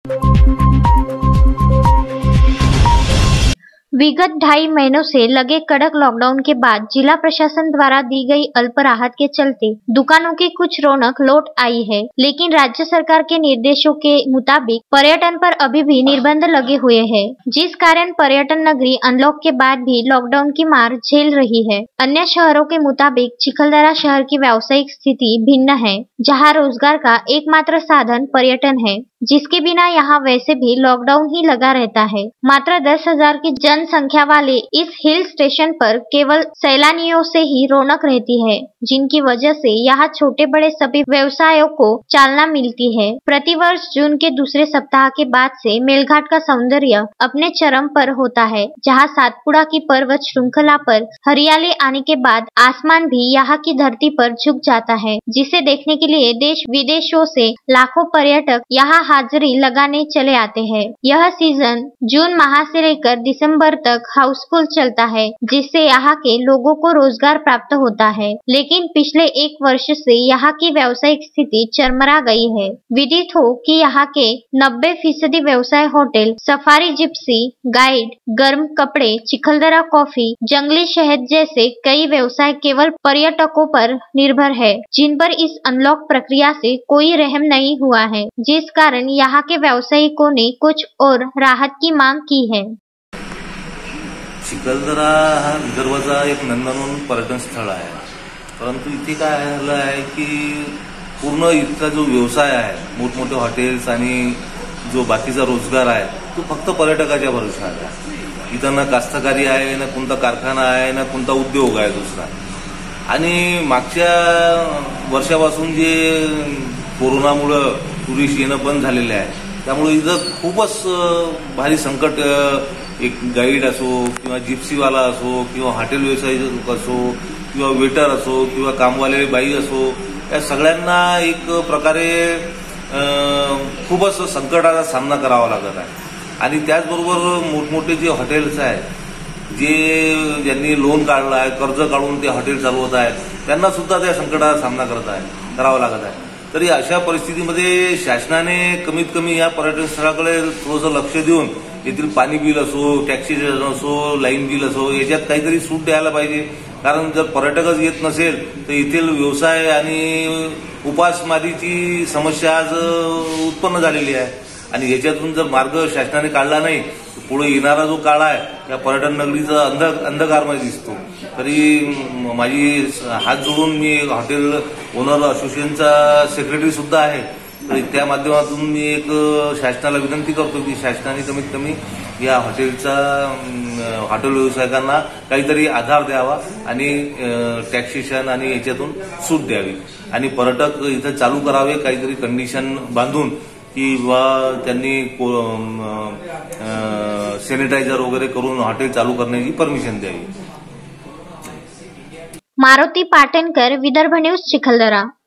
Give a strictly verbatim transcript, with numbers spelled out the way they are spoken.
विगत ढाई महीनों से लगे कड़क लॉकडाउन के बाद जिला प्रशासन द्वारा दी गई अल्प राहत के चलते दुकानों की कुछ रौनक लौट आई है, लेकिन राज्य सरकार के निर्देशों के मुताबिक पर्यटन पर अभी भी निर्बंध लगे हुए हैं, जिस कारण पर्यटन नगरी अनलॉक के बाद भी लॉकडाउन की मार झेल रही है। अन्य शहरों के मुताबिक चिखलदरा शहर की व्यावसायिक स्थिति भिन्न है, जहाँ रोजगार का एकमात्र साधन पर्यटन है, जिसके बिना यहाँ वैसे भी लॉकडाउन ही लगा रहता है। मात्र दस हजार की जनसंख्या वाले इस हिल स्टेशन पर केवल सैलानियों से ही रौनक रहती है, जिनकी वजह से यहाँ छोटे बड़े सभी व्यवसायों को चालना मिलती है। प्रतिवर्ष जून के दूसरे सप्ताह के बाद से मेलघाट का सौंदर्य अपने चरम पर होता है, जहाँ सातपुड़ा की पर्वत श्रृंखला पर हरियाली आने के बाद आसमान भी यहाँ की धरती पर झुक जाता है, जिसे देखने के लिए देश विदेशों से लाखों पर्यटक यहाँ हाजिरी लगाने चले आते हैं। यह सीजन जून माह से लेकर दिसंबर तक हाउसफुल चलता है, जिससे यहाँ के लोगों को रोजगार प्राप्त होता है, लेकिन पिछले एक वर्ष से यहाँ की व्यावसायिक स्थिति चरमरा गई है। विदित हो कि यहाँ के नब्बे फीसदी व्यवसाय होटल, सफारी, जिप्सी, गाइड, गर्म कपड़े, चिखलदरा कॉफी, जंगली शहद जैसे कई व्यवसाय केवल पर्यटकों पर निर्भर है, जिन पर इस अनलॉक प्रक्रिया से कोई रहम नहीं हुआ है, जिस कारण यहाँ के व्यावसायिकों ने कुछ और राहत की मांग की है। चिखलदरा हा विदर्भाचा एक नंदनवन पर्यटन स्थळ आहे, परंतु इथे काय झालं आहे की पूर्ण इथला जो व्यवसाय आहे, मोठमोठे हॉटेल्स आणि जो बाकीचा रोजगार आहे तो फक्त पर्यटकाच्या भरोशावर आहे। इथं ना कास्तकारी आहे, ना कोणता कारखाना आहे, ना कोणता उद्योग आहे दुसरा। आणि मागच्या वर्षापासून जे कोरोनामुळे टुरिस्ट येणं बंद झालेले आहे, त्यामुळे इथं खूपच भारी संकट, एक गाईड असो किंवा जिप्सीवाला असो किंवा हॉटेल व्यवसाय असो किंवा वेटर असो किंवा कामवाले बाई असो, या सगळ्यांना एक प्रकारे खूपच संकटाचा सामना करावा लागत आहे। आणि त्याचबरोबर मोठमोठे जे हॉटेल्स आहेत, जे ज्यांनी लोन काढलं आहे, कर्ज काढून ते हॉटेल चालवत आहेत, त्यांना सुद्धा त्या संकटाचा सामना करत आहे करावा लागत आहे। तरी अशा परिस्थितीमध्ये शासनाने कमीत कमी या पर्यटन स्थळाकडे थोडंसं लक्ष देऊन येथील पाणी बिल असो, टॅक्सी असो, लाईन बिल असो, याच्यात काहीतरी सूट द्यायला पाहिजे। कारण जर पर्यटकच येत नसेल तर येथील व्यवसाय आणि उपासमारीची समस्या आज उत्पन्न झालेली आहे, आणि याच्यातून जर मार्ग शासनाने काढला नाही तर पुढे येणारा जो काळ आहे त्या पर्यटन नगरीचा अंध अंधकारमय दिसतो। तरी माझी हात जोडून मी हॉटेल ओनर असोसिएशनचा सेक्रेटरी सुद्धा आहे, तर त्या माध्यमातून मी एक शासनाला विनंती करतो की शासनाने कमीत कमी या हॉटेलचा हॉटेल व्यावसायिकांना काहीतरी आधार द्यावा आणि टॅक्सेशन आणि याच्यातून सूट द्यावी आणि पर्यटक इथं चालू करावे, काहीतरी कंडिशन बांधून की बा त्यांनी सॅनिटायझर वगैरे करून हॉटेल चालू करण्याची परमिशन द्यावी। मारुती पाटणकर, विदर्भ न्यूज, चिखलदरा।